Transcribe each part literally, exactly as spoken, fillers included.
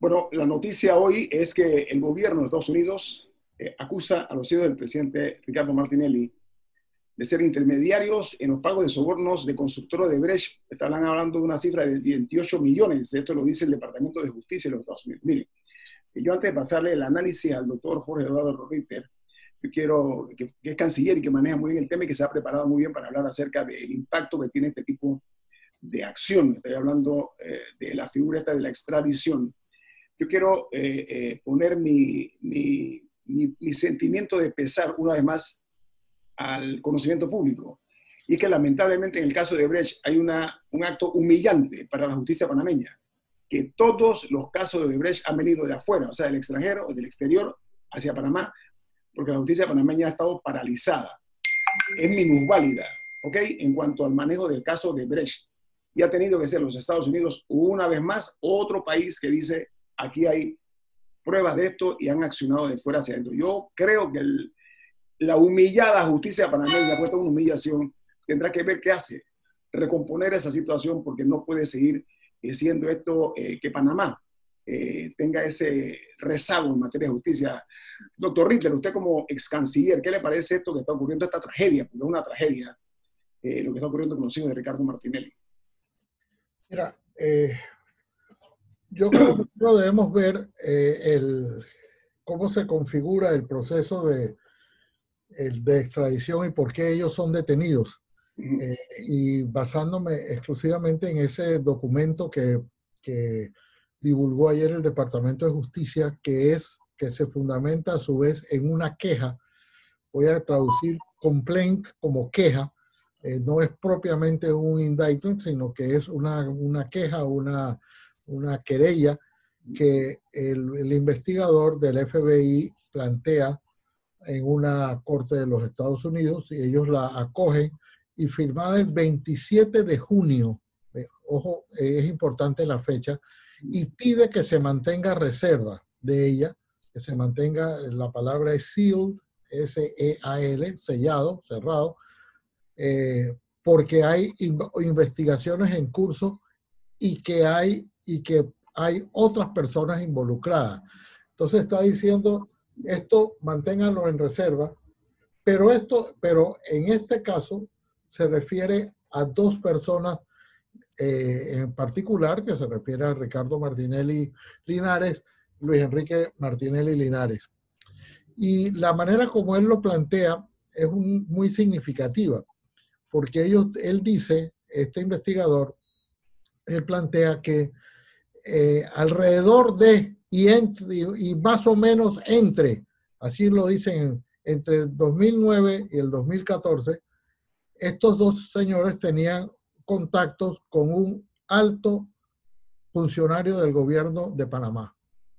Bueno, la noticia hoy es que el gobierno de Estados Unidos eh, acusa a los hijos del presidente Ricardo Martinelli de ser intermediarios en los pagos de sobornos de constructores de Brecht. Estaban hablando de una cifra de veintiocho millones. Esto lo dice el Departamento de Justicia de los Estados Unidos. Miren, yo antes de pasarle el análisis al doctor Jorge Eduardo Ritter, yo quiero, que, que es canciller y que maneja muy bien el tema y que se ha preparado muy bien para hablar acerca del impacto que tiene este tipo de acción. Estoy hablando eh, de la figura esta de la extradición. Yo quiero eh, eh, poner mi, mi, mi, mi sentimiento de pesar una vez más al conocimiento público. Y es que lamentablemente en el caso de Brecht hay una, un acto humillante para la justicia panameña, que todos los casos de Brecht han venido de afuera, o sea, del extranjero o del exterior hacia Panamá, porque la justicia panameña ha estado paralizada, es minusválida, ¿ok? En cuanto al manejo del caso de Brecht. Y ha tenido que ser los Estados Unidos, una vez más, otro país que dice, aquí hay pruebas de esto y han accionado de fuera hacia adentro. Yo creo que el, la humillada justicia panameña, puesta una humillación, tendrá que ver qué hace, recomponer esa situación, porque no puede seguir eh, siendo esto eh, que Panamá eh, tenga ese rezago en materia de justicia. Doctor Ritter, usted como ex canciller, ¿qué le parece esto que está ocurriendo, esta tragedia? Porque es una tragedia eh, lo que está ocurriendo con los hijos de Ricardo Martinelli. Mira, eh, yo creo que nosotros debemos ver eh, el, cómo se configura el proceso de, el, de extradición y por qué ellos son detenidos. Uh-huh. eh, y basándome exclusivamente en ese documento que, que divulgó ayer el Departamento de Justicia, que es que se fundamenta a su vez en una queja. Voy a traducir complaint como queja. Eh, no es propiamente un indictment, sino que es una, una queja, una, una querella que el, el investigador del F B I plantea en una corte de los Estados Unidos y ellos la acogen, y firmada el veintisiete de junio, eh, ojo, eh, es importante la fecha, y pide que se mantenga reserva de ella, que se mantenga, la palabra es sealed, S E A L, sellado, cerrado, eh, porque hay in investigaciones en curso y que hay, y que hay otras personas involucradas. Entonces está diciendo, esto manténganlo en reserva, pero, esto, pero en este caso se refiere a dos personas eh, en particular, que se refiere a Ricardo Martinelli Linares, Luis Enrique Martinelli Linares. Y la manera como él lo plantea es un, muy significativa, porque ellos, él dice, este investigador, él plantea que eh, alrededor de y, entre, y, y más o menos entre, así lo dicen, entre el dos mil nueve y el dos mil catorce, estos dos señores tenían contactos con un alto funcionario del gobierno de Panamá.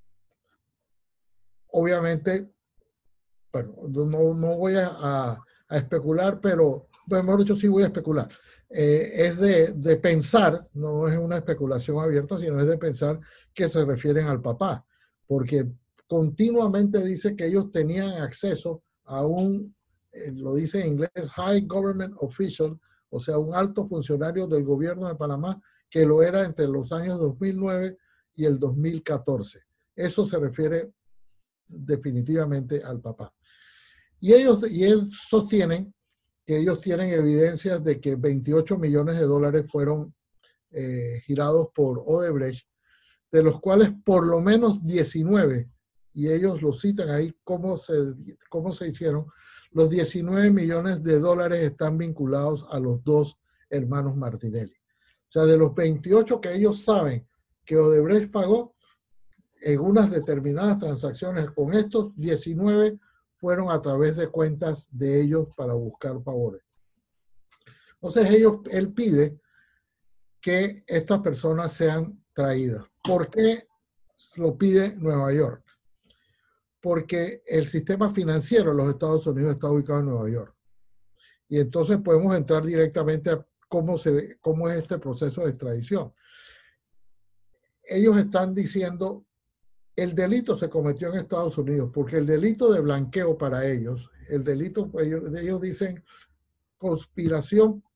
Obviamente, bueno, no, no voy a, a, a especular, pero, bueno, mejor dicho, sí voy a especular. Eh, es de, de pensar, no es una especulación abierta, sino es de pensar que se refieren al papá, porque continuamente dice que ellos tenían acceso a un, eh, lo dice en inglés, high government official, o sea, un alto funcionario del gobierno de Panamá, que lo era entre los años dos mil nueve y el dos mil catorce. Eso se refiere definitivamente al papá. Y ellos, y ellos sostienen que ellos tienen evidencias de que veintiocho millones de dólares fueron eh, girados por Odebrecht, de los cuales por lo menos diecinueve, y ellos lo citan ahí cómo se, cómo se hicieron, los diecinueve millones de dólares están vinculados a los dos hermanos Martinelli. O sea, de los veintiocho que ellos saben que Odebrecht pagó, en unas determinadas transacciones con estos, diecinueve fueron a través de cuentas de ellos para buscar favores. Entonces ellos, él pide que estas personas sean traídas. ¿Por qué lo pide Nueva York? Porque el sistema financiero de los Estados Unidos está ubicado en Nueva York. Y entonces podemos entrar directamente a cómo, se, cómo es este proceso de extradición. Ellos están diciendo, el delito se cometió en Estados Unidos, porque el delito de blanqueo para ellos, el delito, ellos, ellos dicen conspiración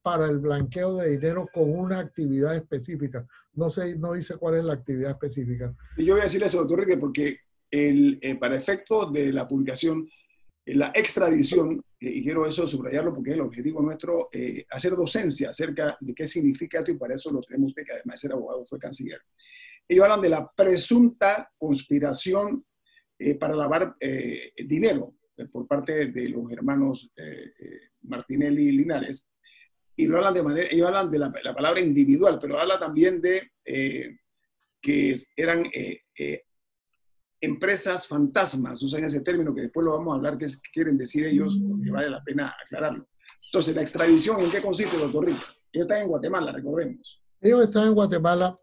para el blanqueo de dinero con una actividad específica. No sé, no dice cuál es la actividad específica. Y yo voy a decirle eso, doctor Rique, porque el, eh, para efectos de la publicación, eh, la extradición, eh, y quiero eso subrayarlo porque es el objetivo nuestro, eh, hacer docencia acerca de qué significa esto, y para eso lo tenemos usted, que además de ser abogado fue canciller. Ellos hablan de la presunta conspiración eh, para lavar eh, dinero eh, por parte de los hermanos eh, eh, Martinelli y Linares, y lo hablan de manera, ellos hablan de la, la palabra individual, pero habla también de eh, que eran eh, eh, empresas fantasmas, usan ese término que después lo vamos a hablar, qué quieren decir ellos, porque vale la pena aclararlo. Entonces, la extradición, ¿en qué consiste, doctor Rico? Ellos están en Guatemala, recordemos. Ellos están en Guatemala.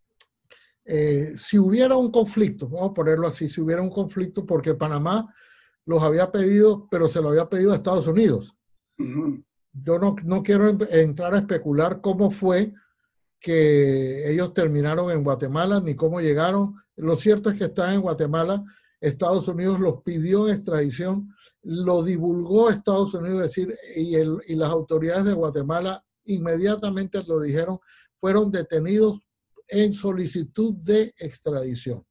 Eh, si hubiera un conflicto, vamos a ponerlo así, si hubiera un conflicto, porque Panamá los había pedido, pero se lo había pedido a Estados Unidos. Uh-huh. Yo no, no quiero entrar a especular cómo fue que ellos terminaron en Guatemala, ni cómo llegaron. Lo cierto es que están en Guatemala. Estados Unidos los pidió en extradición, lo divulgó Estados Unidos, es decir, y, el, y las autoridades de Guatemala inmediatamente lo dijeron, fueron detenidos en solicitud de extradición.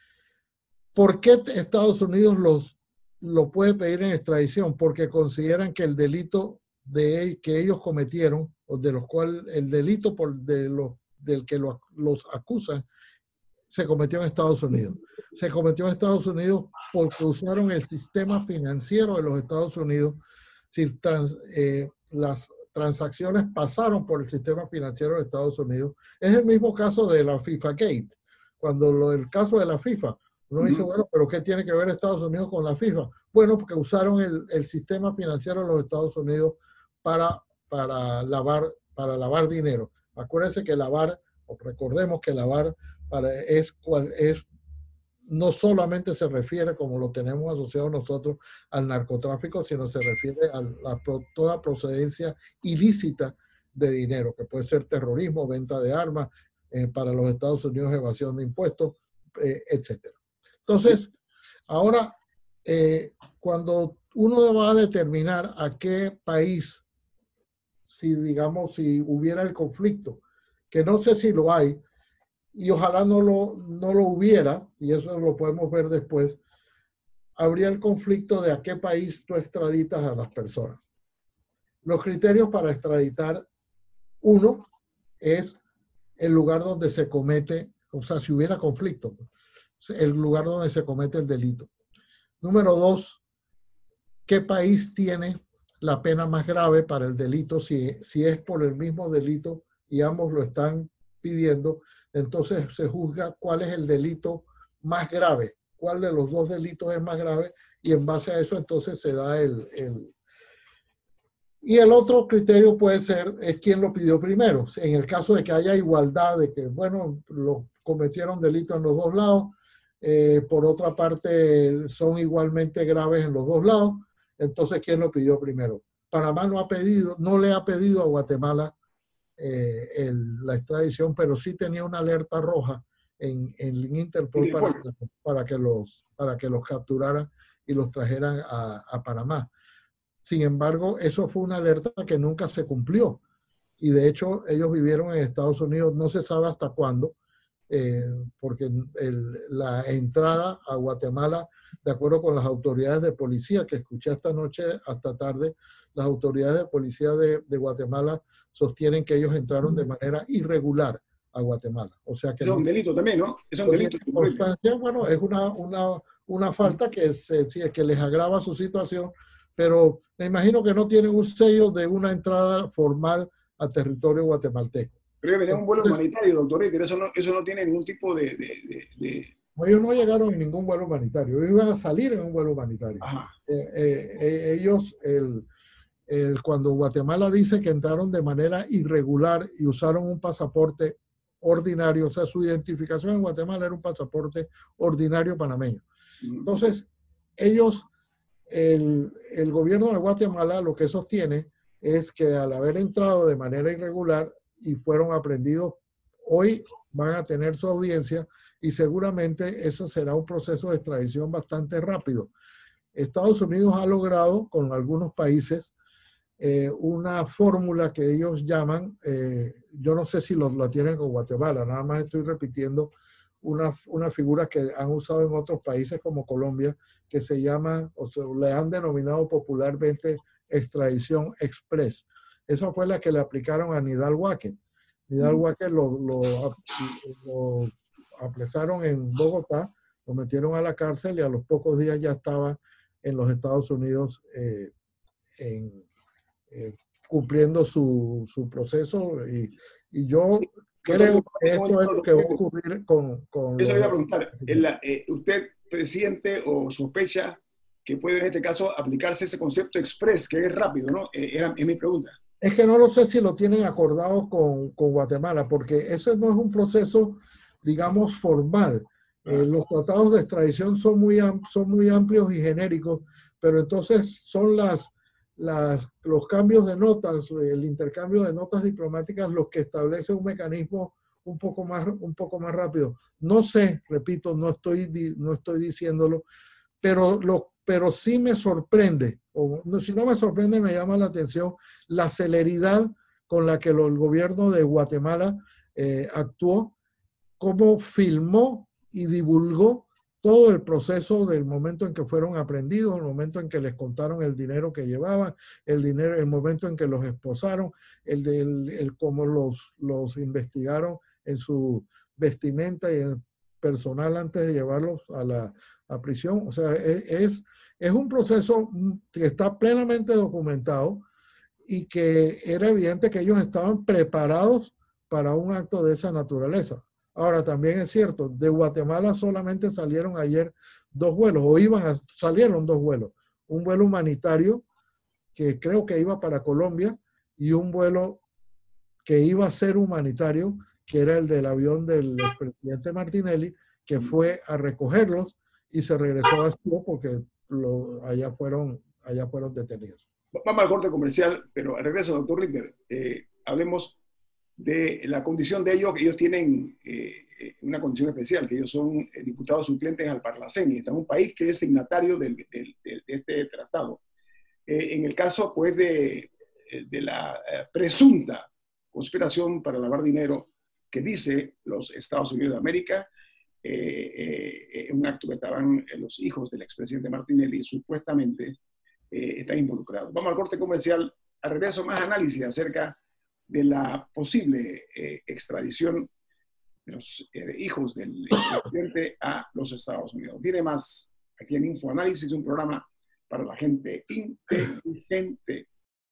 ¿Por qué Estados Unidos los, lo puede pedir en extradición? Porque consideran que el delito de, que ellos cometieron, o de los cuales el delito por, de los, del que los, los acusan, se cometió en Estados Unidos. Se cometió en Estados Unidos porque usaron el sistema financiero de los Estados Unidos. Si trans, eh, las transacciones pasaron por el sistema financiero de Estados Unidos. Es el mismo caso de la FIFA Gate. Cuando lo del caso de la FIFA, uno dice, bueno, pero ¿qué tiene que ver Estados Unidos con la FIFA? Bueno, porque usaron el, el sistema financiero de los Estados Unidos para, para, lavar, para lavar dinero. Acuérdense que lavar, o recordemos que lavar para, es, es no solamente se refiere, como lo tenemos asociado nosotros, al narcotráfico, sino se refiere a la, toda procedencia ilícita de dinero, que puede ser terrorismo, venta de armas, eh, para los Estados Unidos, evasión de impuestos, eh, etcétera. Entonces, ahora, eh, cuando uno va a determinar a qué país, si digamos, si hubiera el conflicto, que no sé si lo hay, y ojalá no lo, no lo hubiera, y eso lo podemos ver después, habría el conflicto de a qué país tú extraditas a las personas. Los criterios para extraditar, uno, es el lugar donde se comete, o sea, si hubiera conflicto, el lugar donde se comete el delito. Número dos, ¿qué país tiene la pena más grave para el delito? Si, si es por el mismo delito y ambos lo están pidiendo, entonces se juzga cuál es el delito más grave, cuál de los dos delitos es más grave, y en base a eso entonces se da el... el... Y el otro criterio puede ser, es quién lo pidió primero. En el caso de que haya igualdad, de que, bueno, lo cometieron delitos en los dos lados, eh, por otra parte son igualmente graves en los dos lados, entonces ¿quién lo pidió primero? Panamá no ha pedido, no le ha pedido a Guatemala Eh, el, la extradición, pero sí tenía una alerta roja en, en Interpol para que, para, que los, para que los capturaran y los trajeran a, a Panamá. Sin embargo, eso fue una alerta que nunca se cumplió. Y de hecho, ellos vivieron en Estados Unidos, no se sabe hasta cuándo, eh, porque el, la entrada a Guatemala, de acuerdo con las autoridades de policía que escuché esta noche hasta tarde, las autoridades de policía de, de Guatemala sostienen que ellos entraron de manera irregular a Guatemala. O sea que es un delito también, ¿no? Es un delito. Bueno, es una, una, una falta que, se, que les agrava su situación, pero me imagino que no tienen un sello de una entrada formal a territorio guatemalteco. Pero venía un vuelo humanitario, doctor Ritter, eso no, eso no tiene ningún tipo de... de, de, de... Ellos no llegaron en ningún vuelo humanitario, ellos iban a salir en un vuelo humanitario. Eh, eh, eh, ellos, el, el, cuando Guatemala dice que entraron de manera irregular y usaron un pasaporte ordinario, o sea, su identificación en Guatemala era un pasaporte ordinario panameño. Entonces, ellos, el, el gobierno de Guatemala lo que sostiene es que al haber entrado de manera irregular y fueron aprendidos, hoy van a tener su audiencia y seguramente eso será un proceso de extradición bastante rápido. Estados Unidos ha logrado con algunos países eh, una fórmula que ellos llaman, eh, yo no sé si lo, la tienen con Guatemala, nada más estoy repitiendo una, una figura que han usado en otros países como Colombia, que se llama, o sea, le han denominado popularmente extradición express. Esa fue la que le aplicaron a Nidal Guáquez. Nidal Guáquez lo, lo, lo apresaron en Bogotá, lo metieron a la cárcel y a los pocos días ya estaba en los Estados Unidos eh, en, eh, cumpliendo su, su proceso. Y, y yo creo que esto es lo que va a ocurrir con, con Yo los... le voy a preguntar, eh, ¿usted presiente o sospecha que puede en este caso aplicarse ese concepto express, que es rápido, ¿no? Eh, era, es mi pregunta. Es que no lo sé si lo tienen acordado con, con Guatemala, porque ese no es un proceso, digamos, formal. Eh, los tratados de extradición son muy, son muy amplios y genéricos, pero entonces son las, las, los cambios de notas, el intercambio de notas diplomáticas los que establece un mecanismo un poco más, un poco más rápido. No sé, repito, no estoy, no estoy diciéndolo, pero, lo, pero sí me sorprende, o no, si no me sorprende, me llama la atención la celeridad con la que lo, el gobierno de Guatemala eh, actuó, cómo filmó y divulgó todo el proceso del momento en que fueron aprendidos, el momento en que les contaron el dinero que llevaban, el dinero, el momento en que los esposaron, el, de, el, el cómo los, los investigaron en su vestimenta y en personal antes de llevarlos a la a prisión. O sea, es, es un proceso que está plenamente documentado y que era evidente que ellos estaban preparados para un acto de esa naturaleza. Ahora, también es cierto, de Guatemala solamente salieron ayer dos vuelos, o iban a, salieron dos vuelos. Un vuelo humanitario que creo que iba para Colombia y un vuelo que iba a ser humanitario, que era el del avión del expresidente Martinelli, que fue a recogerlos y se regresó vacío porque lo, allá, fueron, allá fueron detenidos. Vamos al corte comercial, pero al regreso, doctor Ritter, eh, hablemos de la condición de ellos, que ellos tienen eh, una condición especial, que ellos son eh, diputados suplentes al Parlacén y están en un país que es signatario del, del, de este tratado. Eh, en el caso, pues, de, de la eh, presunta conspiración para lavar dinero que dice los Estados Unidos de América, eh, eh, un acto que estaban los hijos del expresidente Martinelli supuestamente eh, están involucrados. Vamos al corte comercial, al regreso más análisis acerca de la posible eh, extradición de los eh, hijos del expresidente a los Estados Unidos. Viene más aquí en InfoAnálisis, un programa para la gente inteligente.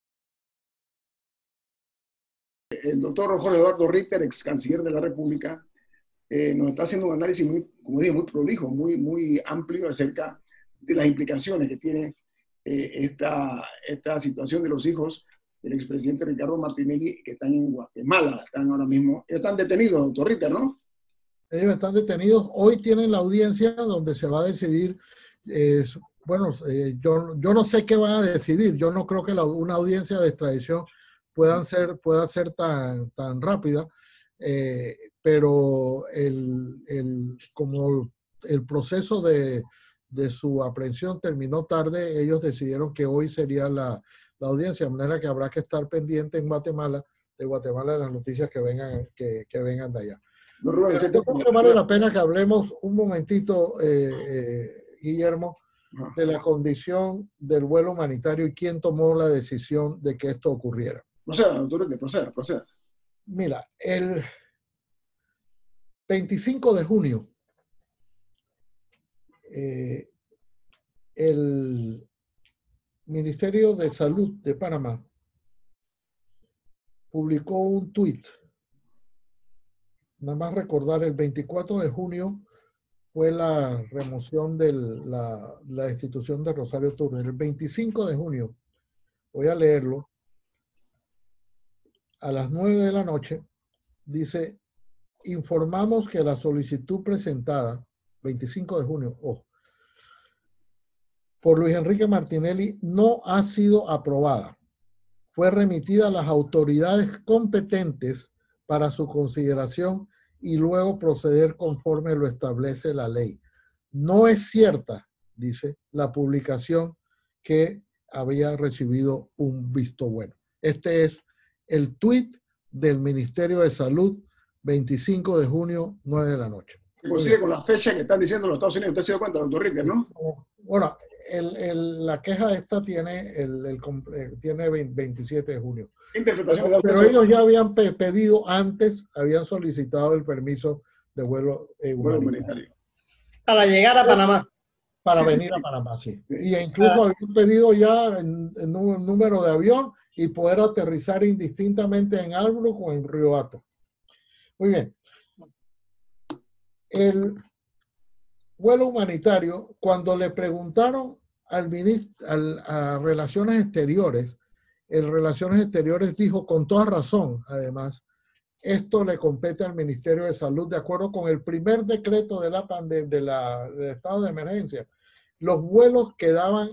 El doctor Jorge Eduardo Ritter, ex canciller de la República, eh, nos está haciendo un análisis muy, como dije, muy prolijo, muy, muy amplio acerca de las implicaciones que tiene eh, esta, esta situación de los hijos del expresidente Ricardo Martinelli, que están en Guatemala, están ahora mismo, están detenidos, doctor Ritter, ¿no? Ellos están detenidos, hoy tienen la audiencia donde se va a decidir, eh, bueno, eh, yo, yo no sé qué van a decidir, yo no creo que la, una audiencia de extradición puedan ser, pueda ser tan, tan rápida, eh, pero el, el, como el proceso de, de su aprehensión terminó tarde, ellos decidieron que hoy sería la, la audiencia, de manera que habrá que estar pendiente en Guatemala, de Guatemala, de las noticias que vengan, que, que vengan de allá. No, Rubén, usted yo creo que vale la pena que hablemos un momentito, eh, eh, Guillermo, de la condición del vuelo humanitario y quién tomó la decisión de que esto ocurriera. Proceda, doctor, proceda, proceda. Mira, el veinticinco de junio, eh, el Ministerio de Salud de Panamá publicó un tuit. Nada más recordar, el veinticuatro de junio fue la remoción de la, la destitución de Rosario Turner. El veinticinco de junio, voy a leerlo, a las nueve de la noche, dice: informamos que la solicitud presentada, veinticinco de junio, ojo, por Luis Enrique Martinelli no ha sido aprobada. Fue remitida a las autoridades competentes para su consideración y luego proceder conforme lo establece la ley. No es cierta, dice, la publicación que había recibido un visto bueno. Este es el tuit del Ministerio de Salud, veinticinco de junio, nueve de la noche. Coincide con la fecha que están diciendo los Estados Unidos. Usted se dio cuenta, doctor Ritter, ¿no? Bueno, el, el, la queja esta tiene, el, el, el, tiene veintisiete de junio. ¿Qué interpretación da usted? Pero ellos ya habían pe pedido antes, habían solicitado el permiso de vuelo eh, humanitario. humanitario. Para llegar a Panamá. Para sí, venir sí, sí. a Panamá, sí. Y incluso ah. habían pedido ya en, en un número de avión y poder aterrizar indistintamente en Albrook o en Río Hato. Muy bien. El vuelo humanitario, cuando le preguntaron al ministro, al, a Relaciones Exteriores, el Relaciones Exteriores dijo con toda razón, además, esto le compete al Ministerio de Salud de acuerdo con el primer decreto de la pandemia, de la, del estado de emergencia. Los vuelos quedaban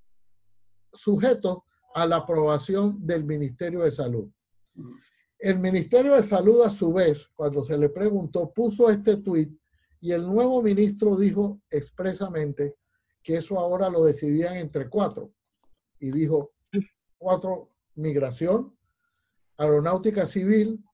sujetos a la aprobación del Ministerio de Salud. El Ministerio de Salud, a su vez, cuando se le preguntó, puso este tuit y el nuevo ministro dijo expresamente que eso ahora lo decidían entre cuatro. Y dijo, cuatro, Migración, Aeronáutica Civil,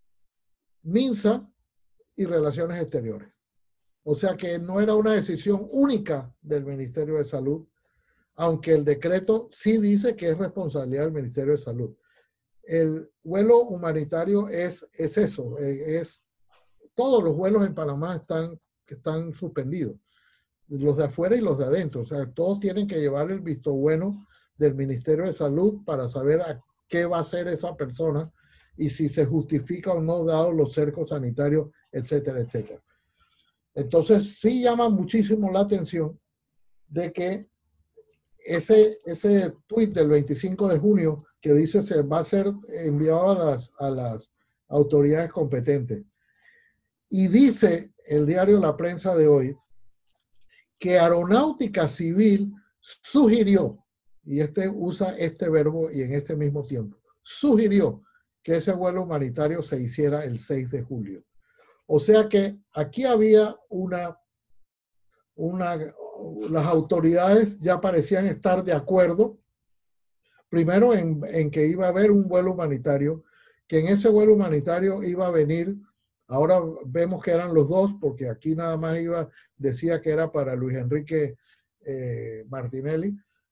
MINSA y Relaciones Exteriores. O sea que no era una decisión única del Ministerio de Salud, aunque el decreto sí dice que es responsabilidad del Ministerio de Salud. El vuelo humanitario es, es eso, es, todos los vuelos en Panamá están, están suspendidos, los de afuera y los de adentro, o sea, todos tienen que llevar el visto bueno del Ministerio de Salud para saber a qué va a hacer esa persona y si se justifica o no dado los cercos sanitarios, etcétera, etcétera. Entonces, sí llama muchísimo la atención de que ese, ese tuit del veinticinco de junio que dice se va a ser enviado a las, a las autoridades competentes. Y dice el diario La Prensa de hoy que Aeronáutica Civil sugirió, y este usa este verbo y en este mismo tiempo, sugirió que ese vuelo humanitario se hiciera el seis de julio. O sea que aquí había una, una, las autoridades ya parecían estar de acuerdo, primero en, en que iba a haber un vuelo humanitario, que en ese vuelo humanitario iba a venir, ahora vemos que eran los dos, porque aquí nada más iba, decía que era para Luis Enrique eh, Martinelli,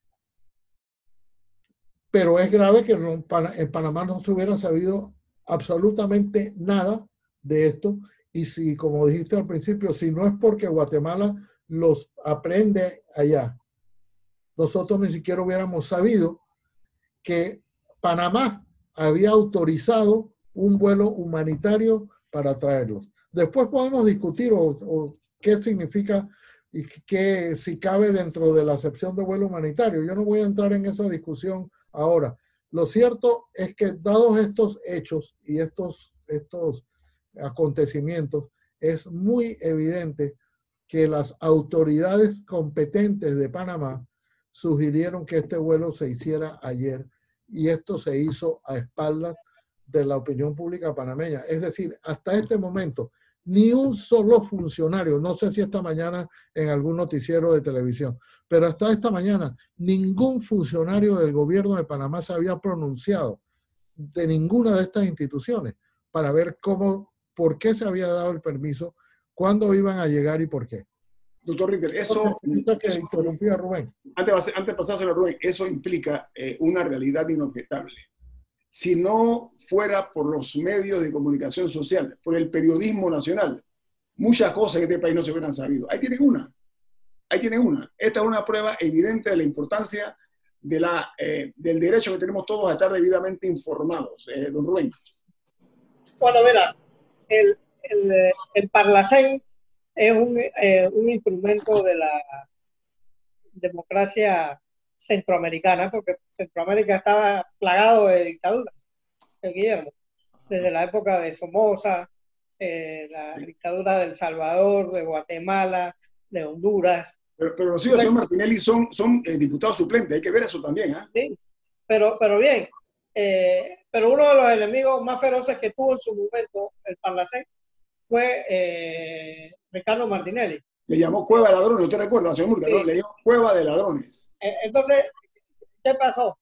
pero es grave que en Panamá no se hubiera sabido absolutamente nada de esto. Y si, como dijiste al principio, si no es porque Guatemala los aprende allá, nosotros ni siquiera hubiéramos sabido que Panamá había autorizado un vuelo humanitario para traerlos. Después podemos discutir o, o qué significa y qué, si cabe dentro de la acepción de vuelo humanitario. Yo no voy a entrar en esa discusión ahora. Lo cierto es que dados estos hechos y estos, estos acontecimientos, es muy evidente que las autoridades competentes de Panamá sugirieron que este vuelo se hiciera ayer y esto se hizo a espaldas de la opinión pública panameña. Es decir, hasta este momento, ni un solo funcionario, no sé si esta mañana en algún noticiero de televisión, pero hasta esta mañana ningún funcionario del gobierno de Panamá se había pronunciado de ninguna de estas instituciones para ver cómo, por qué se había dado el permiso, cuándo iban a llegar y por qué. Doctor Ritter, eso... Que eso interrumpía a Rubén. Antes, antes de pasárselo a Rubén, eso implica eh, una realidad inobjetable. Si no fuera por los medios de comunicación social, por el periodismo nacional, muchas cosas en este país no se hubieran sabido. Ahí tienen una. Ahí tienen una. Esta es una prueba evidente de la importancia de la, eh, del derecho que tenemos todos a estar debidamente informados. Eh, don Rubén. Bueno, mira, el, el, el Parlacén es un, eh, un instrumento de la democracia centroamericana, porque Centroamérica estaba plagado de dictaduras, el Guillermo, desde la época de Somoza, eh, la dictadura de El Salvador, de Guatemala, de Honduras. Pero, pero los hijos del señor Martinelli son, son eh, diputados suplentes, hay que ver eso también. ¿eh? Sí, pero, pero bien, eh, pero uno de los enemigos más feroces que tuvo en su momento el Parlacén fue eh, Ricardo Martinelli. Le llamó Cueva de Ladrones, ¿usted recuerda, señor Murga? Sí. ¿No? Le llamó Cueva de Ladrones. Entonces, ¿qué pasó?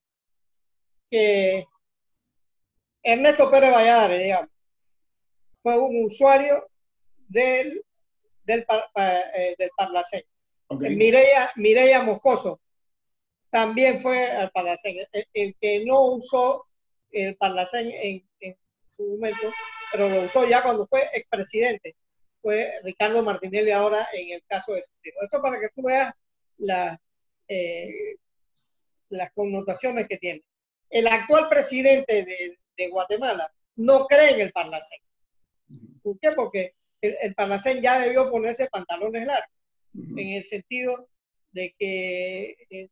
Que Ernesto Pérez Valladares, digamos, fue un usuario del, del, eh, del Parlacén. Okay. Mireya, Mireya Moscoso también fue al Parlacén. El, el que no usó el Parlacén en, en su momento, pero lo usó ya cuando fue expresidente, fue Ricardo Martinelli ahora en el caso de su tío. Eso para que tú veas la, eh, las connotaciones que tiene. El actual presidente de, de Guatemala no cree en el Parlacén. ¿Por qué? Porque el, el Parlacén ya debió ponerse pantalones largos, uh-huh. en el sentido de que eh,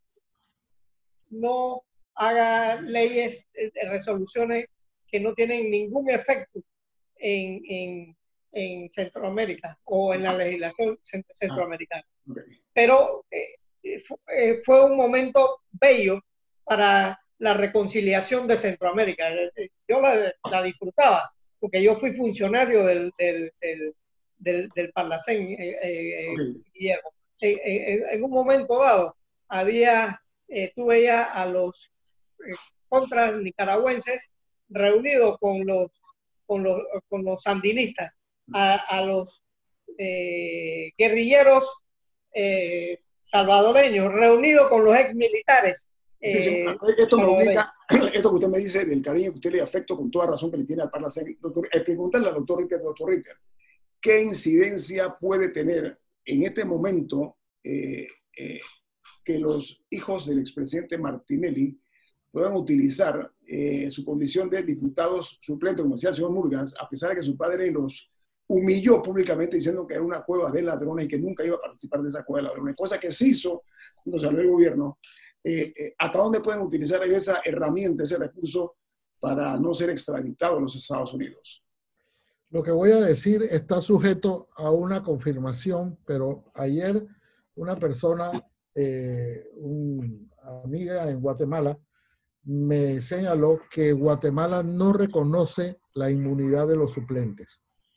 no haga leyes, eh, resoluciones que no tienen ningún efecto en, en, en Centroamérica o en la legislación centroamericana. Ah, okay. Pero eh, fue, eh, fue un momento bello para la reconciliación de Centroamérica. Yo la, la disfrutaba, porque yo fui funcionario del, del, del, del, del Parlacén, eh, eh, okay. Guillermo. En, en, en un momento dado, había, eh, tú veías a los eh, contras nicaragüenses reunidos con los, con los, con los sandinistas, a, a los eh, guerrilleros eh, salvadoreños, reunidos con los ex militares. Sí, sí, eh, esto me obliga, esto que usted me dice del cariño que usted le afecto con toda razón que le tiene al Parlacén. Doctor, eh, preguntarle al doctor Ritter, doctor Ritter, ¿qué incidencia puede tener en este momento eh, eh, que los hijos del expresidente Martinelli puedan utilizar eh, su condición de diputados suplentes, como decía el señor Murgas, a pesar de que su padre los humilló públicamente diciendo que era una cueva de ladrones y que nunca iba a participar de esa cueva de ladrones, cosa que se hizo cuando salió el gobierno? Eh, eh, ¿Hasta dónde pueden utilizar ellos esa herramienta, ese recurso para no ser extraditados a los Estados Unidos? Lo que voy a decir está sujeto a una confirmación, pero ayer una persona, eh, una amiga en Guatemala, me señaló que Guatemala no reconoce la inmunidad de los suplentes.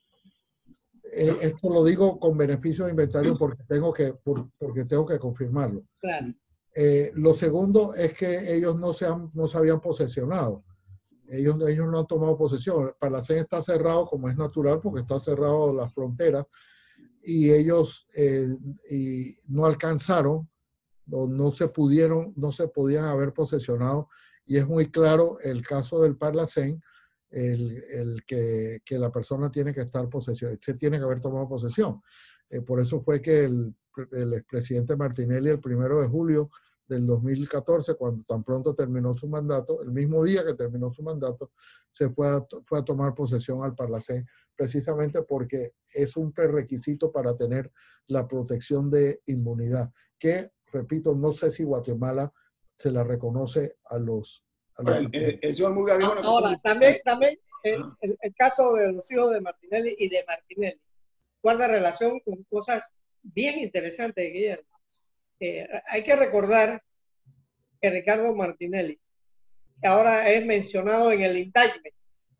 Eh, esto lo digo con beneficio de inventario porque tengo que, por, porque tengo que confirmarlo. Claro. Eh, lo segundo es que ellos no se, han, no se habían posesionado. Ellos, ellos no han tomado posesión. El Parlacén está cerrado, como es natural, porque está cerrado las fronteras, y ellos eh, y no alcanzaron, o no se pudieron, no se podían haber posesionado, y es muy claro el caso del Parlacén, el, el que, que la persona tiene que estar posesión, se tiene que haber tomado posesión. Eh, por eso fue que el el expresidente Martinelli el primero de julio del dos mil catorce, cuando tan pronto terminó su mandato, el mismo día que terminó su mandato, se fue a, fue a tomar posesión al Parlacén, precisamente porque es un prerequisito para tener la protección de inmunidad, que, repito, no sé si Guatemala se la reconoce a los... A los bueno, el, el señor Murga dijo... Ahora, también, también el, el, el caso de los hijos de Martinelli y de Martinelli guarda relación con cosas bien interesante, Guillermo. Eh, hay que recordar que Ricardo Martinelli, que ahora es mencionado en el indictment,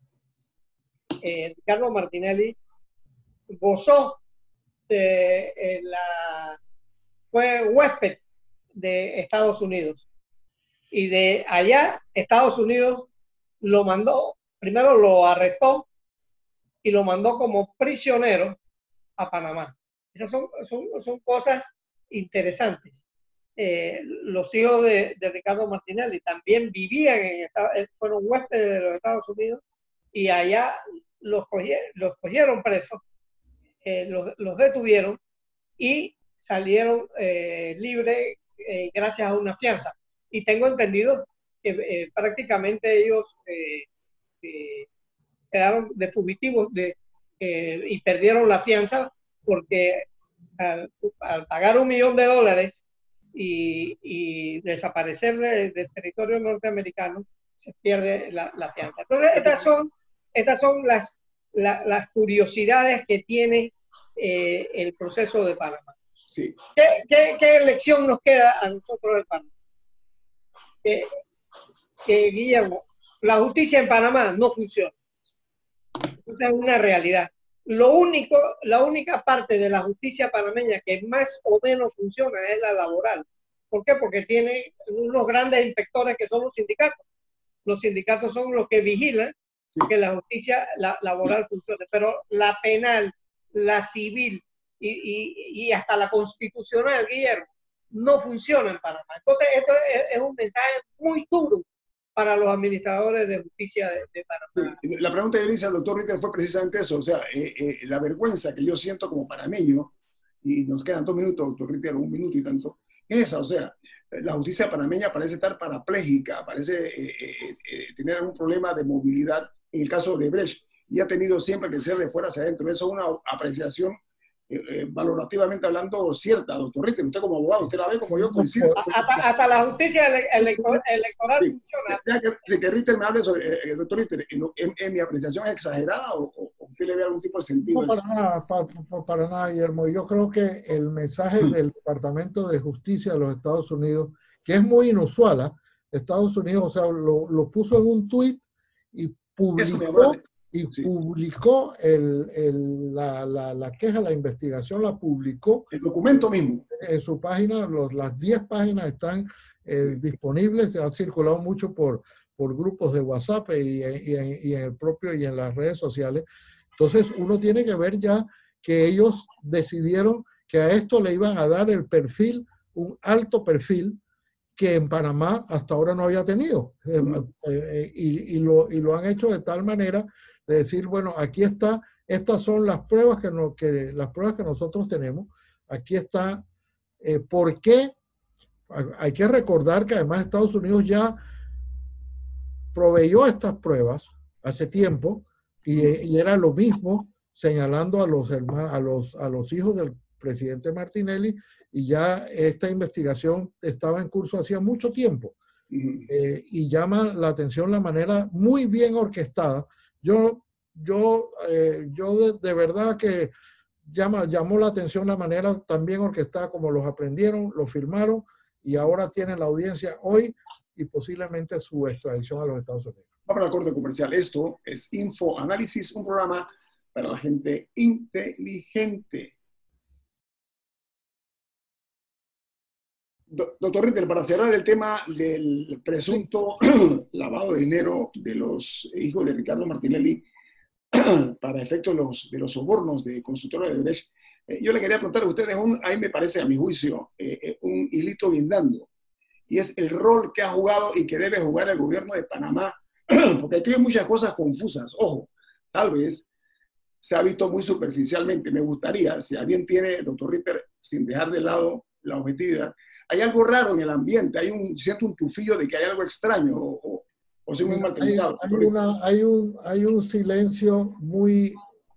eh, Ricardo Martinelli gozó de eh, la... fue huésped de Estados Unidos. Y de allá, Estados Unidos lo mandó, primero lo arrestó y lo mandó como prisionero a Panamá. Esas son, son, son cosas interesantes. Eh, los hijos de, de Ricardo Martinelli también vivían en Estados, fueron huéspedes de los Estados Unidos y allá los cogieron, los cogieron presos, eh, los, los detuvieron y salieron eh, libres eh, gracias a una fianza. Y tengo entendido que eh, prácticamente ellos eh, eh, quedaron de fugitivos de, eh, y perdieron la fianza porque al, al pagar un millón de dólares y, y desaparecer del de territorio norteamericano, se pierde la, la fianza. Entonces, estas son, estas son las, la, las curiosidades que tiene eh, el proceso de Panamá. Sí. ¿Qué, qué, ¿Qué lección nos queda a nosotros de Panamá? Que, que, Guillermo, la justicia en Panamá no funciona. Esa es una realidad. Lo único, la única parte de la justicia panameña que más o menos funciona es la laboral, ¿Por qué? Porque tiene unos grandes inspectores que son los sindicatos. Los sindicatos son los que vigilan sí. que la justicia la, laboral funcione, pero la penal, la civil y, y, y hasta la constitucional, Guillermo, no funciona en Panamá. Entonces, esto es, es un mensaje muy duro para los administradores de justicia de, de Panamá. Sí. La pregunta que dice el doctor Ritter fue precisamente eso, o sea, eh, eh, la vergüenza que yo siento como panameño, y nos quedan dos minutos, doctor Ritter, un minuto y tanto, es esa, o sea, la justicia panameña parece estar parapléjica, parece eh, eh, eh, tener algún problema de movilidad, en el caso de Brecht, y ha tenido siempre que ser de fuera hacia adentro. Eso es una apreciación Eh, eh, valorativamente hablando cierta, doctor Ritter. Usted como abogado, usted la ve como yo coincido. Hasta, hasta la justicia ele electoral, electoral sí, funciona. Ya que, que Ritter me hable sobre, eh, doctor Ritter, ¿en, en, ¿en mi apreciación es exagerada o, o usted le ve algún tipo de sentido? No, para nada, para, para nada, Guillermo. Yo creo que el mensaje del Departamento de Justicia de los Estados Unidos, que es muy inusual, ¿eh? Estados Unidos, o sea, lo, lo puso en un tuit y publicó y sí. publicó el, el, la, la, la queja, la investigación la publicó. El documento mismo. En su página, los, las diez páginas están eh, sí. disponibles, se han circulado mucho por, por grupos de WhatsApp y, y, en, y en el propio y en las redes sociales. Entonces uno tiene que ver ya que ellos decidieron que a esto le iban a dar el perfil, un alto perfil, que en Panamá hasta ahora no había tenido. Eh, eh, y, y, lo, y lo han hecho de tal manera de decir, bueno, aquí está, estas son las pruebas que, no, que, las pruebas que nosotros tenemos, aquí está, eh, ¿por qué? Hay que recordar que además Estados Unidos ya proveyó estas pruebas hace tiempo y, y era lo mismo señalando a los, hermanos, a, los, a los hijos del presidente Martinelli, y ya esta investigación estaba en curso hacía mucho tiempo. Uh-huh. eh, y llama la atención la manera muy bien orquestada. Yo, yo, eh, yo de, de verdad que llama, llamó la atención la manera tan bien orquestada como los aprendieron, lo firmaron y ahora tienen la audiencia hoy y posiblemente su extradición a los Estados Unidos. Vamos al corte comercial. Esto es Info Análisis, un programa para la gente inteligente. Doctor Ritter, para cerrar el tema del presunto lavado de dinero de los hijos de Ricardo Martinelli para efectos de los, de los sobornos de constructora de Brecht, eh, yo le quería preguntar a ustedes, un, ahí me parece a mi juicio, eh, un hilito guindando, y es el rol que ha jugado y que debe jugar el gobierno de Panamá, porque aquí hay muchas cosas confusas. Ojo, tal vez se ha visto muy superficialmente. Me gustaría, si alguien tiene, doctor Ritter, sin dejar de lado la objetividad, hay algo raro en el ambiente, hay un, siento un tufillo de que hay algo extraño, o, o, o soy muy mal pensado. Hay, hay, una, hay, un, hay un silencio muy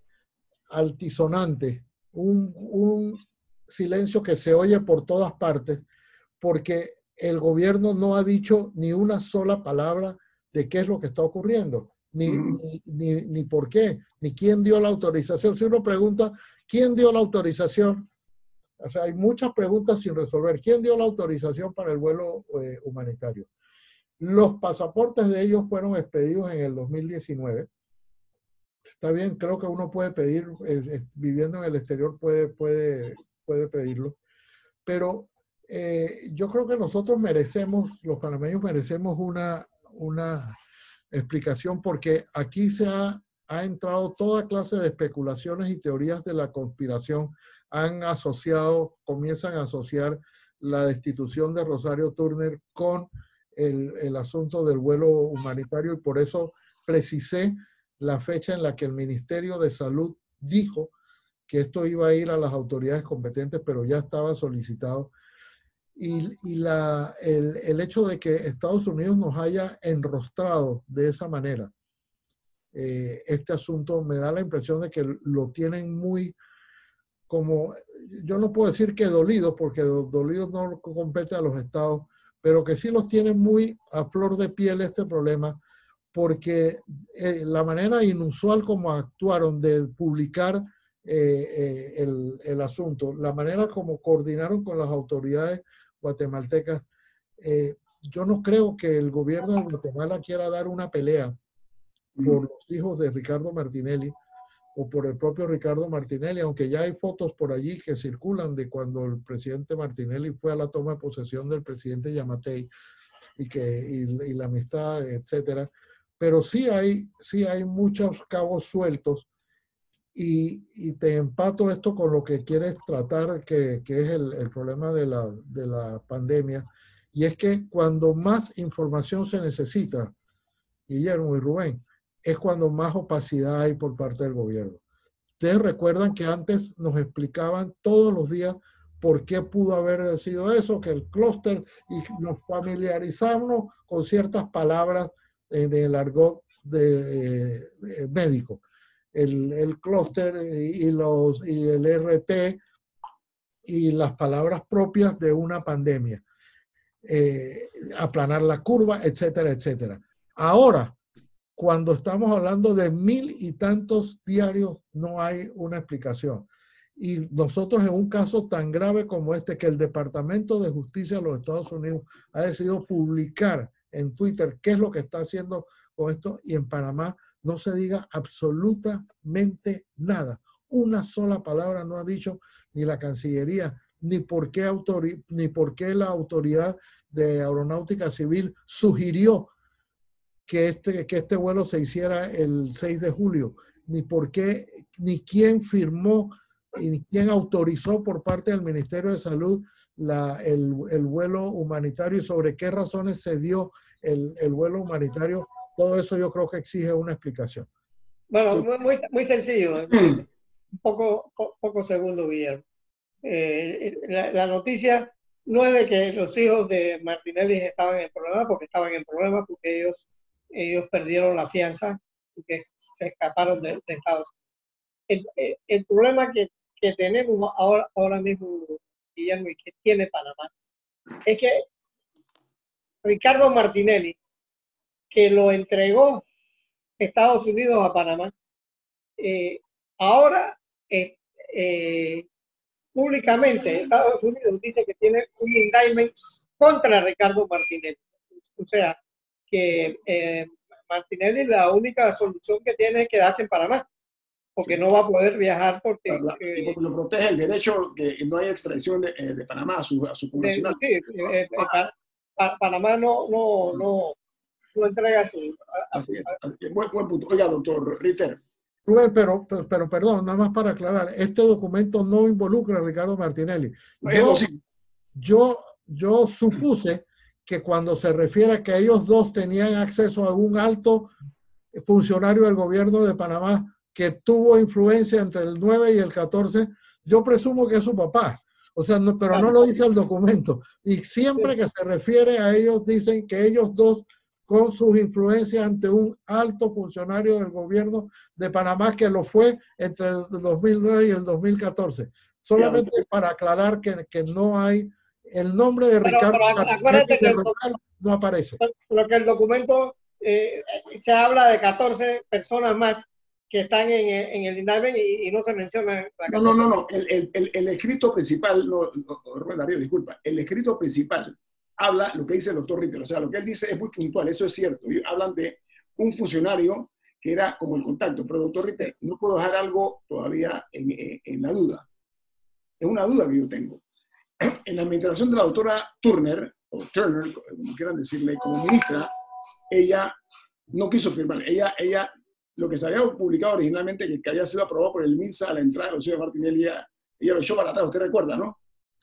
altisonante, un, un silencio que se oye por todas partes, porque el gobierno no ha dicho ni una sola palabra de qué es lo que está ocurriendo, ni, uh-huh. ni, ni, ni por qué, ni quién dio la autorización. Si uno pregunta, ¿quién dio la autorización? O sea, hay muchas preguntas sin resolver. ¿Quién dio la autorización para el vuelo eh, humanitario? Los pasaportes de ellos fueron expedidos en el dos mil diecinueve. Está bien, creo que uno puede pedir, eh, viviendo en el exterior puede, puede, puede pedirlo. Pero eh, yo creo que nosotros merecemos, los panameños merecemos una, una explicación, porque aquí se ha, ha entrado toda clase de especulaciones y teorías de la conspiración. Han asociado, comienzan a asociar la destitución de Rosario Turner con el, el asunto del vuelo humanitario, y por eso precisé la fecha en la que el Ministerio de Salud dijo que esto iba a ir a las autoridades competentes, pero ya estaba solicitado. Y, y la, el, el hecho de que Estados Unidos nos haya enrostrado de esa manera, eh, este asunto me da la impresión de que lo tienen muy... como, yo no puedo decir que dolidos, porque dolidos no compete a los estados, pero que sí los tienen muy a flor de piel este problema, porque eh, la manera inusual como actuaron de publicar eh, eh, el, el asunto, la manera como coordinaron con las autoridades guatemaltecas, eh, yo no creo que el gobierno de Guatemala quiera dar una pelea por los hijos de Ricardo Martinelli, o por el propio Ricardo Martinelli, aunque ya hay fotos por allí que circulan de cuando el presidente Martinelli fue a la toma de posesión del presidente Yamatei y, que, y, y la amistad, etcétera. Pero sí hay, sí hay muchos cabos sueltos y, y te empato esto con lo que quieres tratar, que, que es el, el problema de la, de la pandemia, y es que cuando más información se necesita, Guillermo y Rubén, es cuando más opacidad hay por parte del gobierno. Ustedes recuerdan que antes nos explicaban todos los días por qué pudo haber sido eso, que el clúster, y nos familiarizamos con ciertas palabras eh, del argot de, eh, médico. El, el clúster y, y, los, y el R T y las palabras propias de una pandemia. Eh, aplanar la curva, etcétera, etcétera. Ahora, cuando estamos hablando de mil y tantos diarios, no hay una explicación. Y nosotros en un caso tan grave como este, que el Departamento de Justicia de los Estados Unidos ha decidido publicar en Twitter qué es lo que está haciendo con esto, y en Panamá no se diga absolutamente nada. Una sola palabra no ha dicho ni la Cancillería, ni por qué, autori- ni por qué la Autoridad de Aeronáutica Civil sugirió que este, que este vuelo se hiciera el seis de julio, ni por qué, ni quién firmó y quién autorizó por parte del Ministerio de Salud la, el, el vuelo humanitario, y sobre qué razones se dio el, el vuelo humanitario. Todo eso yo creo que exige una explicación. Bueno, muy, muy sencillo, un poco, poco segundo, Guillermo. Eh, la, la noticia no es de que los hijos de Martinelli estaban en problemas, porque estaban en problemas, porque ellos, ellos perdieron la fianza y que se escaparon de, de Estados Unidos. El, el, el problema que, que tenemos ahora, ahora mismo, Guillermo, y que tiene Panamá, es que Ricardo Martinelli, que lo entregó Estados Unidos a Panamá, eh, ahora eh, eh, públicamente Estados Unidos dice que tiene un indictment contra Ricardo Martinelli. O sea, que eh, Martinelli la única solución que tiene es quedarse en Panamá, porque sí. No va a poder viajar porque, la, eh, porque lo protege el derecho que no hay extradición de, de Panamá a su, a su poblacional. Sí, eh, eh, pa, pa, Panamá no, no, no, no entrega su... A, así es, así es. Buen, buen punto. Oiga, doctor Ritter. Rubén, pero, pero, pero perdón, nada más para aclarar, este documento no involucra a Ricardo Martinelli. Yo, yo, yo supuse que cuando se refiere a que ellos dos tenían acceso a un alto funcionario del gobierno de Panamá que tuvo influencia entre el nueve y el catorce, yo presumo que es su papá. O sea, no, pero no lo dice el documento. Y siempre que se refiere a ellos, dicen que ellos dos, con sus influencias ante un alto funcionario del gobierno de Panamá, que lo fue entre el dos mil nueve y el dos mil catorce. Solamente yeah. para aclarar que, que no hay el nombre de pero, Ricardo pero acuérdate que el, no aparece. Pero que el documento eh, se habla de catorce personas más que están en, en el indictment y, y no se menciona. La no, no, no, no. El, el, el, el escrito principal, no, no, Darío, disculpa, el escrito principal habla lo que dice el doctor Ritter, o sea, lo que él dice es muy puntual, eso es cierto. Y hablan de un funcionario que era como el contacto, pero doctor Ritter, no puedo dejar algo todavía en, en, en la duda. Es una duda que yo tengo. En la administración de la doctora Turner, o Turner, como quieran decirle, como ministra, ella no quiso firmar. Ella, ella, lo que se había publicado originalmente, que, que había sido aprobado por el MINSA a la entrada de los hijos de Martinelli, ella, ella lo echó para atrás, usted recuerda, ¿no?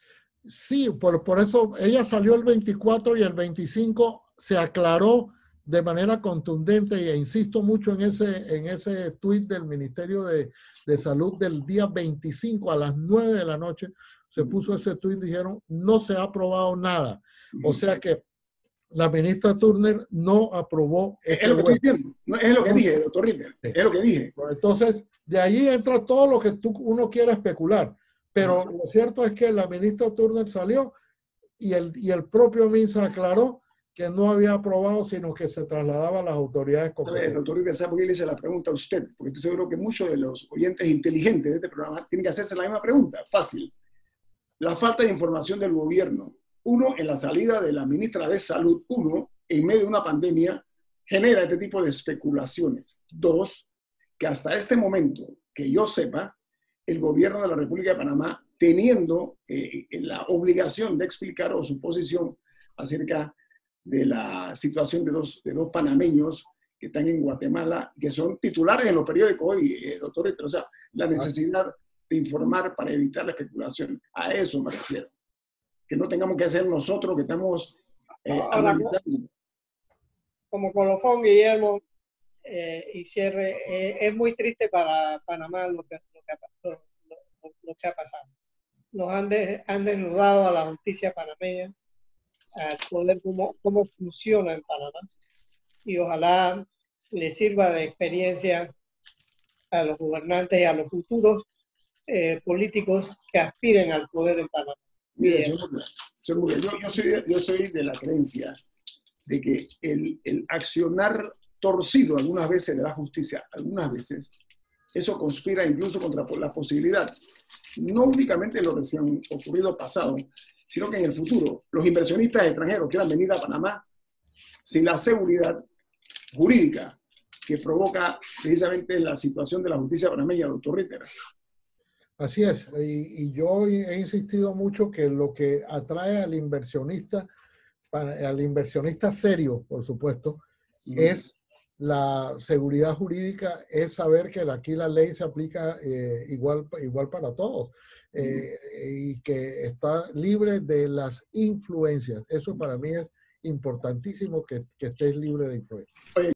Sí, por, por eso ella salió el veinticuatro y el veinticinco se aclaró de manera contundente, e insisto mucho en ese, en ese tuit del Ministerio de, de Salud del día veinticinco a las nueve de la noche, se puso ese tuit, dijeron, no se ha aprobado nada. O sea que la ministra Turner no aprobó ese Es lo que estoy diciendo, no, es lo que dije, doctor Ritter, sí. Es lo que dije. Entonces, de ahí entra todo lo que tú, uno quiera especular. Pero lo cierto es que la ministra Turner salió y el, y el propio MINSA aclaró que no había aprobado, sino que se trasladaba a las autoridades competentes. Doctor Ritter, ¿sabe por qué le hice la pregunta a usted? Porque estoy seguro que muchos de los oyentes inteligentes de este programa tienen que hacerse la misma pregunta. Fácil. La falta de información del gobierno. Uno, en la salida de la ministra de Salud, uno, en medio de una pandemia, genera este tipo de especulaciones. Dos, que hasta este momento, que yo sepa, el gobierno de la República de Panamá teniendo eh, la obligación de explicar o su posición acerca de la situación de dos, de dos panameños que están en Guatemala, que son titulares en los periódicos hoy, eh, doctor Héctor. O sea, la necesidad de informar para evitar la especulación. A eso me refiero. Que no tengamos que hacer nosotros que estamos eh, Ahora, analizando. Como colofón, Guillermo, eh, y cierre, eh, es muy triste para Panamá lo que, lo que, ha, lo, lo, lo que ha pasado. Nos han, de, han desnudado a la justicia panameña, al poder, cómo, cómo funciona en Panamá, y ojalá le sirva de experiencia a los gobernantes y a los futuros eh, políticos que aspiren al poder en Panamá. Mire, señor, señor, yo, yo, soy, yo soy de la creencia de que el, el accionar torcido algunas veces de la justicia, algunas veces, eso conspira incluso contra la posibilidad, no únicamente de lo recién ocurrido pasado, sino que en el futuro los inversionistas extranjeros quieran venir a Panamá sin la seguridad jurídica que provoca precisamente la situación de la justicia panameña, doctor Ritter. Así es, y, y yo he insistido mucho que lo que atrae al inversionista, al inversionista serio, por supuesto, mm. es la seguridad jurídica, es saber que aquí la ley se aplica eh, igual, igual para todos eh, mm. y que está libre de las influencias. Eso para mí es importantísimo, que, que estés libre de influencia. Oye,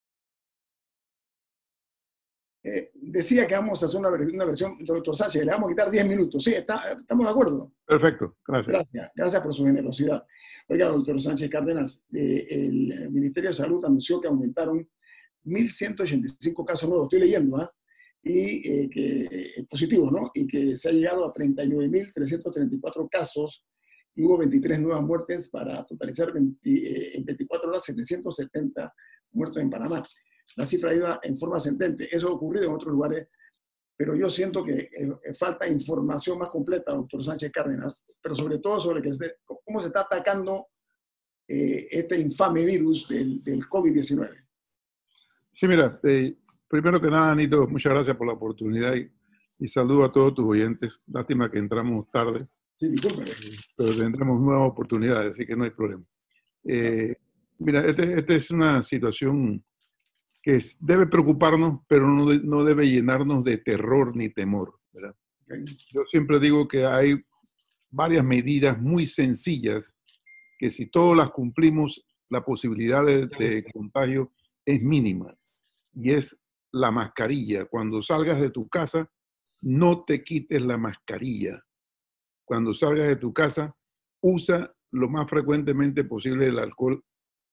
Eh, decía que vamos a hacer una, una versión, doctor Sánchez, le vamos a quitar diez minutos. Sí, está, ¿estamos de acuerdo? Perfecto, gracias. Gracias, gracias por su generosidad. Oiga, doctor Sánchez Cárdenas, eh, el Ministerio de Salud anunció que aumentaron mil ciento ochenta y cinco casos nuevos, estoy leyendo, ¿ah? ¿eh? Y eh, que eh, positivos, ¿no? Y que se ha llegado a treinta y nueve mil trescientos treinta y cuatro casos y hubo veintitrés nuevas muertes para totalizar veinte, eh, en veinticuatro horas setecientos setenta muertos en Panamá. La cifra ha ido en forma ascendente. Eso ha ocurrido en otros lugares, pero yo siento que eh, falta información más completa, doctor Sánchez Cárdenas, pero sobre todo sobre que se, cómo se está atacando eh, este infame virus del, del COVID diecinueve. Sí, mira, eh, primero que nada, Anito, muchas gracias por la oportunidad y, y saludo a todos tus oyentes. Lástima que entramos tarde. Sí, disculpe. Pero tendremos nuevas oportunidades, así que no hay problema. Eh, mira, esta este es una situación que es, debe preocuparnos, pero no, de, no debe llenarnos de terror ni temor, ¿verdad? Okay. Yo siempre digo que hay varias medidas muy sencillas que si todas las cumplimos, la posibilidad de, de contagio es mínima. Y es la mascarilla. Cuando salgas de tu casa, no te quites la mascarilla. Cuando salgas de tu casa, usa lo más frecuentemente posible el alcohol,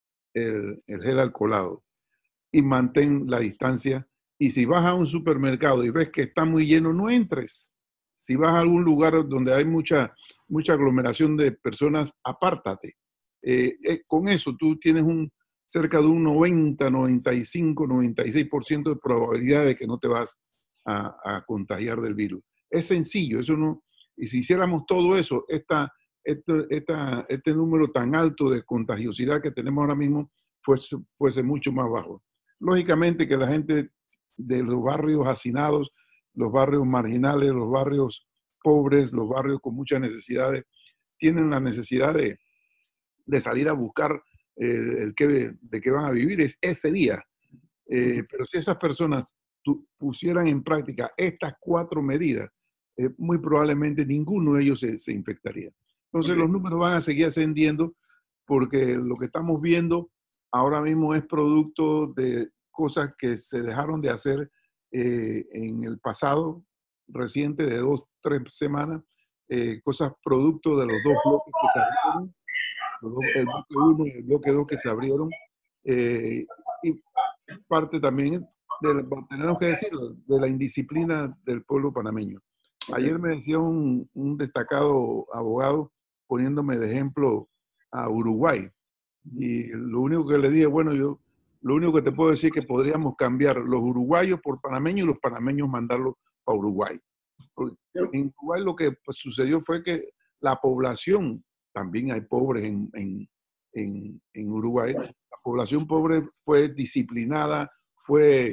el, el gel alcoholado. Y mantén la distancia. Y si vas a un supermercado y ves que está muy lleno, no entres. Si vas a algún lugar donde hay mucha, mucha aglomeración de personas, apártate. Eh, eh, con eso tú tienes un, cerca de un noventa, noventa y cinco, noventa y seis por ciento de probabilidad de que no te vas a, a contagiar del virus. Es sencillo, eso no. Y si hiciéramos todo eso, esta, esta, esta, este número tan alto de contagiosidad que tenemos ahora mismo fuese, fuese mucho más bajo. Lógicamente que la gente de los barrios hacinados, los barrios marginales, los barrios pobres, los barrios con muchas necesidades, tienen la necesidad de, de salir a buscar eh, el que, de qué van a vivir es ese día. Eh, pero si esas personas tu, pusieran en práctica estas cuatro medidas, eh, muy probablemente ninguno de ellos se, se infectaría. Entonces okay. Los números van a seguir ascendiendo porque lo que estamos viendo ahora mismo es producto de cosas que se dejaron de hacer eh, en el pasado reciente de dos, tres semanas, eh, cosas producto de los dos bloques que se abrieron, los dos, el bloque uno y el bloque dos que se abrieron, eh, y parte también, de, tenemos que decirlo, de la indisciplina del pueblo panameño. Ayer me decía un, un destacado abogado poniéndome de ejemplo a Uruguay. Y lo único que le dije, bueno, yo lo único que te puedo decir es que podríamos cambiar los uruguayos por panameños y los panameños mandarlos para Uruguay. Porque en Uruguay lo que pues, sucedió fue que la población, también hay pobres en, en, en, en Uruguay, la población pobre fue disciplinada, fue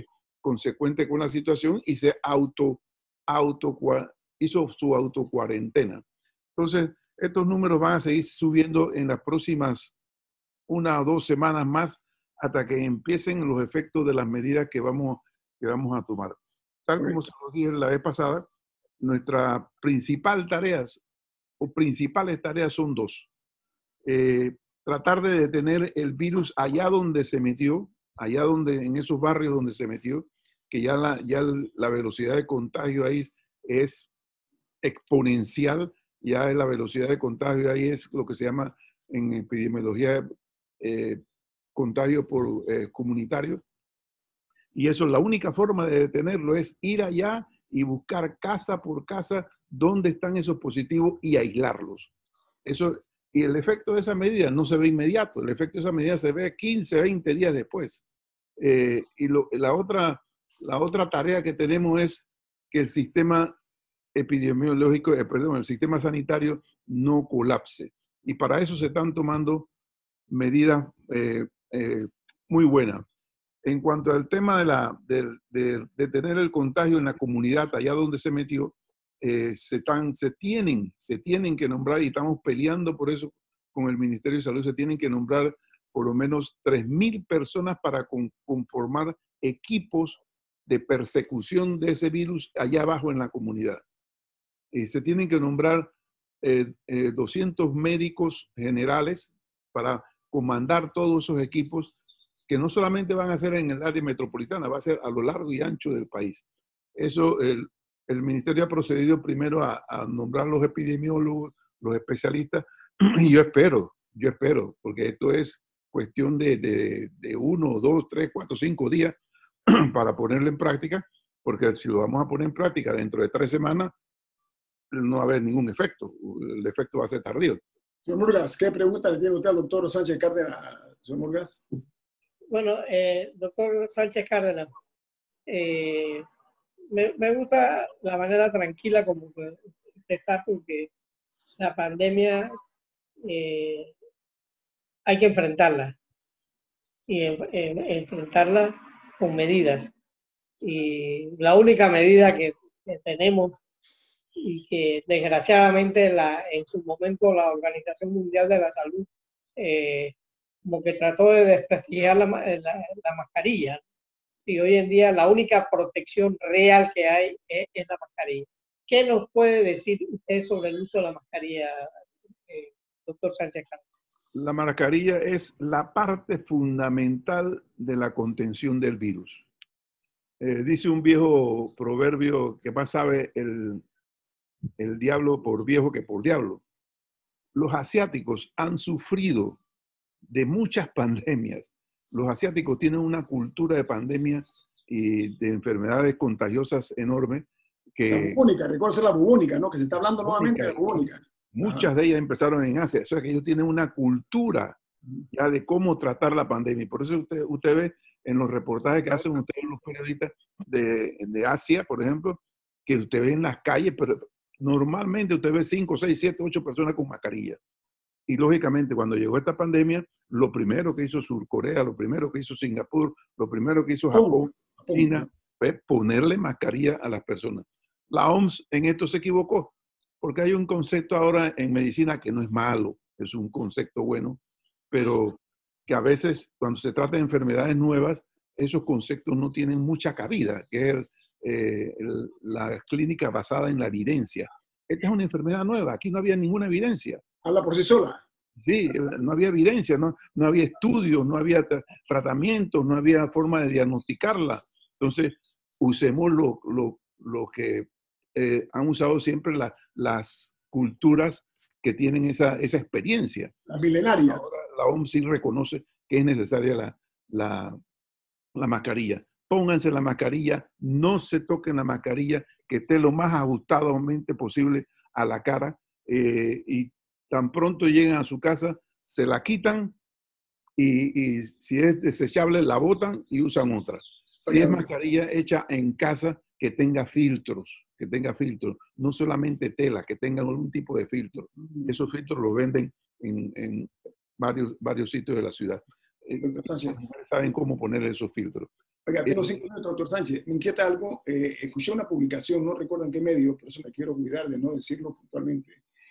consecuente con la situación y se auto, auto, hizo su autocuarentena. Entonces, estos números van a seguir subiendo en las próximas una o dos semanas más hasta que empiecen los efectos de las medidas que vamos, que vamos a tomar. Tal como se lo dije la vez pasada, nuestra principal tareas o principales tareas son dos. Eh, tratar de detener el virus allá donde se metió, allá donde, en esos barrios donde se metió, que ya la, ya la velocidad de contagio ahí es exponencial, ya la velocidad de contagio ahí es lo que se llama en epidemiología eh, contagio por eh, comunitario. Y eso, la única forma de detenerlo es ir allá y buscar casa por casa dónde están esos positivos y aislarlos. Eso, y el efecto de esa medida no se ve inmediato, el efecto de esa medida se ve quince, veinte días después. Eh, y lo, la, otra, la otra tarea que tenemos es que el sistema epidemiológico, eh, perdón, el sistema sanitario no colapse. Y para eso se están tomando medidas eh, eh, muy buenas. En cuanto al tema de, la, de, de, de tener el contagio en la comunidad, allá donde se metió, eh, se, están, se, tienen, se tienen que nombrar, y estamos peleando por eso con el Ministerio de Salud, se tienen que nombrar por lo menos tres mil personas para con, conformar equipos de persecución de ese virus allá abajo en la comunidad. Eh, se tienen que nombrar eh, eh, doscientos médicos generales para comandar todos esos equipos que no solamente van a ser en el área metropolitana, va a ser a lo largo y ancho del país. Eso, el, el ministerio ha procedido primero a, a nombrar los epidemiólogos, los especialistas, y yo espero, yo espero, porque esto es cuestión de, de, de uno, dos, tres, cuatro, cinco días para ponerlo en práctica, porque si lo vamos a poner en práctica dentro de tres semanas, no va a haber ningún efecto, el efecto va a ser tardío. Señor Murgas, ¿qué pregunta le tiene usted al doctor Sánchez Cárdenas, señor Murgas? Bueno, eh, doctor Sánchez Cárdenas, eh, me, me gusta la manera tranquila como que usted está, porque la pandemia eh, hay que enfrentarla y en, en, enfrentarla con medidas. Y la única medida que, que tenemos y que desgraciadamente la, en su momento la Organización Mundial de la Salud eh, como que trató de desprestigiar la, la, la mascarilla. Y hoy en día la única protección real que hay es, es la mascarilla. ¿Qué nos puede decir usted sobre el uso de la mascarilla, eh, doctor Sánchez Cárdenas? La mascarilla es la parte fundamental de la contención del virus. Eh, dice un viejo proverbio que más sabe el, el diablo por viejo que por diablo. Los asiáticos han sufrido de muchas pandemias. Los asiáticos tienen una cultura de pandemia y de enfermedades contagiosas enormes. Que, la bubónica, recuerdo la bubónica, ¿no? Que se está hablando nuevamente de la bubónica. Muchas Ajá. de ellas empezaron en Asia. Eso es que ellos tienen una cultura ya de cómo tratar la pandemia. Y por eso usted, usted ve en los reportajes que hacen ustedes los periodistas de, de Asia, por ejemplo, que usted ve en las calles, pero normalmente usted ve cinco, seis, siete, ocho personas con mascarilla. Y lógicamente cuando llegó esta pandemia, lo primero que hizo Sur Corea, lo primero que hizo Singapur, lo primero que hizo Japón, China, fue ponerle mascarilla a las personas. La O M S en esto se equivocó, porque hay un concepto ahora en medicina que no es malo, es un concepto bueno, pero que a veces cuando se trata de enfermedades nuevas, esos conceptos no tienen mucha cabida, que es el, eh, el, la clínica basada en la evidencia. Esta es una enfermedad nueva, aquí no había ninguna evidencia. Habla por sí sola. Sí, no había evidencia, no, no había estudios, no había tratamientos, no había forma de diagnosticarla. Entonces, usemos lo, lo, lo que eh, han usado siempre la, las culturas que tienen esa, esa experiencia. Las milenarias. Ahora la O M S sí reconoce que es necesaria la, la, la mascarilla. Pónganse la mascarilla, no se toquen la mascarilla, que esté lo más ajustadamente posible a la cara eh, y tan pronto llegan a su casa, se la quitan y, y si es desechable, la botan y usan otra. Si es mascarilla hecha en casa, que tenga filtros, que tenga filtros, no solamente tela, que tenga algún tipo de filtro. Esos filtros los venden en, en varios, varios sitios de la ciudad. eh, las mujeres saben cómo poner esos filtros. Oiga, tengo cinco minutos, doctor Sánchez. Me inquieta algo. Eh, escuché una publicación, no recuerdo en qué medio, por eso me quiero cuidar de no decirlo puntualmente,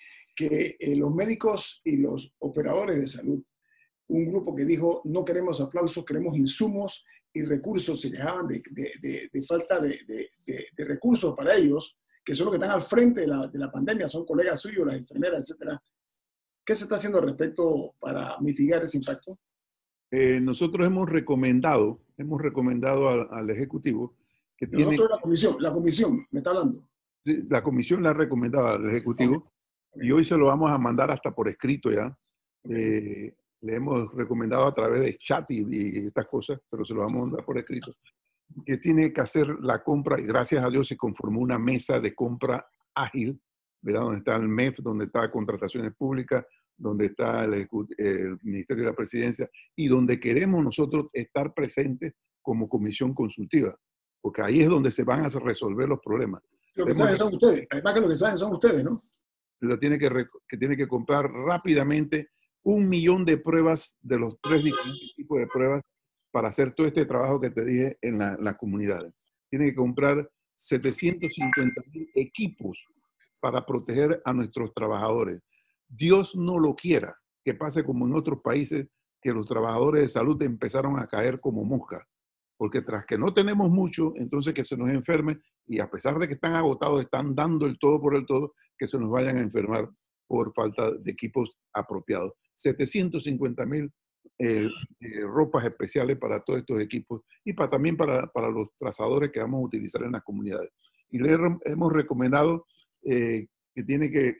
que eh, los médicos y los operadores de salud, un grupo que dijo, no queremos aplausos, queremos insumos y recursos, se quejaban de, de, de, de falta de, de, de, de recursos para ellos, que son los que están al frente de la, de la pandemia, son colegas suyos, las enfermeras, etcétera. ¿Qué se está haciendo al respecto para mitigar ese impacto? Eh, nosotros hemos recomendado, hemos recomendado al, al Ejecutivo que Nosotros tiene... la comisión, la comisión, me está hablando. La comisión le ha recomendado al Ejecutivo Okay. Okay. y hoy se lo vamos a mandar hasta por escrito ya. Okay. Eh, le hemos recomendado a través de chat y, y estas cosas, pero se lo vamos a mandar por escrito, que tiene que hacer la compra, y gracias a Dios se conformó una mesa de compra ágil, ¿verdad? Donde está el M E F, donde está Contrataciones Públicas, donde está el, el Ministerio de la Presidencia, y donde queremos nosotros estar presentes como comisión consultiva, porque ahí es donde se van a resolver los problemas. Lo que saben son ustedes, además que lo que saben son ustedes, ¿no? Lo tiene que, que tiene que comprar rápidamente un millón de pruebas de los tres diferentes tipos de pruebas para hacer todo este trabajo que te dije en la, las comunidades. Tiene que comprar setecientos cincuenta mil equipos para proteger a nuestros trabajadores. Dios no lo quiera que pase como en otros países, que los trabajadores de salud empezaron a caer como moscas. Porque tras que no tenemos mucho, entonces que se nos enferme, y a pesar de que están agotados, están dando el todo por el todo, que se nos vayan a enfermar por falta de equipos apropiados. setecientos cincuenta mil eh, eh, ropas especiales para todos estos equipos y para, también para, para los trazadores que vamos a utilizar en las comunidades. Y le hemos recomendado eh, que tiene que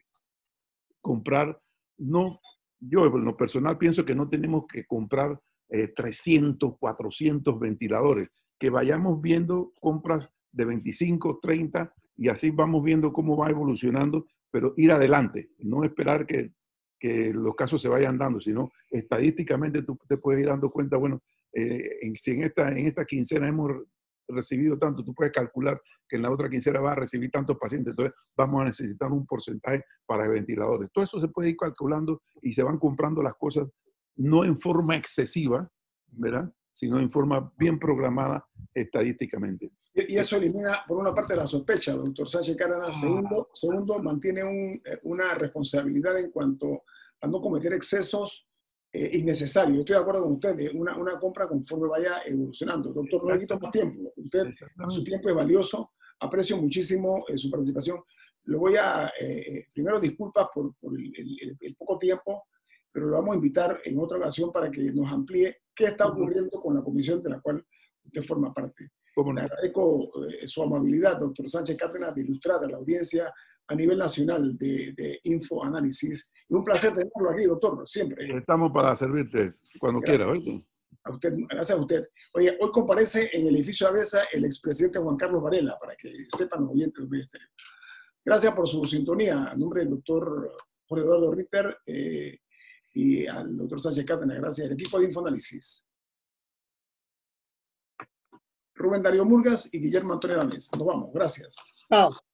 comprar, no, yo en lo personal pienso que no tenemos que comprar eh, trescientos, cuatrocientos ventiladores, que vayamos viendo compras de veinticinco, treinta y así vamos viendo cómo va evolucionando, pero ir adelante, no esperar que, que los casos se vayan dando, sino estadísticamente tú te puedes ir dando cuenta, bueno, eh, en, si en esta, en esta quincena hemos recibido tanto, tú puedes calcular que en la otra quincena vas a recibir tantos pacientes, entonces vamos a necesitar un porcentaje para ventiladores. Todo eso se puede ir calculando y se van comprando las cosas no en forma excesiva, ¿verdad? Sino en forma bien programada estadísticamente. Y eso elimina, por una parte, la sospecha, doctor Sánchez Cárdenas. Segundo, segundo mantiene un, una responsabilidad en cuanto a no cometer excesos eh, innecesarios. Estoy de acuerdo con usted, de una, una compra conforme vaya evolucionando. Doctor, no le quito más tiempo. Usted, su tiempo es valioso. Aprecio muchísimo eh, su participación. Le voy a, eh, primero, disculpas por, por el, el, el poco tiempo, pero lo vamos a invitar en otra ocasión para que nos amplíe qué está ocurriendo con la comisión de la cual usted forma parte. ¿Cómo no? Le agradezco eh, su amabilidad, doctor Sánchez Cárdenas, de ilustrar a la audiencia a nivel nacional de, de InfoAnálisis. Y un placer tenerlo aquí, doctor, siempre. Estamos para servirte cuando quiera, ¿oíste? A usted, gracias a usted. Oye, hoy comparece en el edificio Avesa el expresidente Juan Carlos Varela, para que sepan los oyentes del ministerio. Gracias por su sintonía. A nombre del doctor Jorge Eduardo Ritter eh, y al doctor Sánchez Cárdenas, gracias al equipo de InfoAnálisis. Rubén Darío Murgas y Guillermo Antonio Dames. Nos vamos. Gracias. Chao.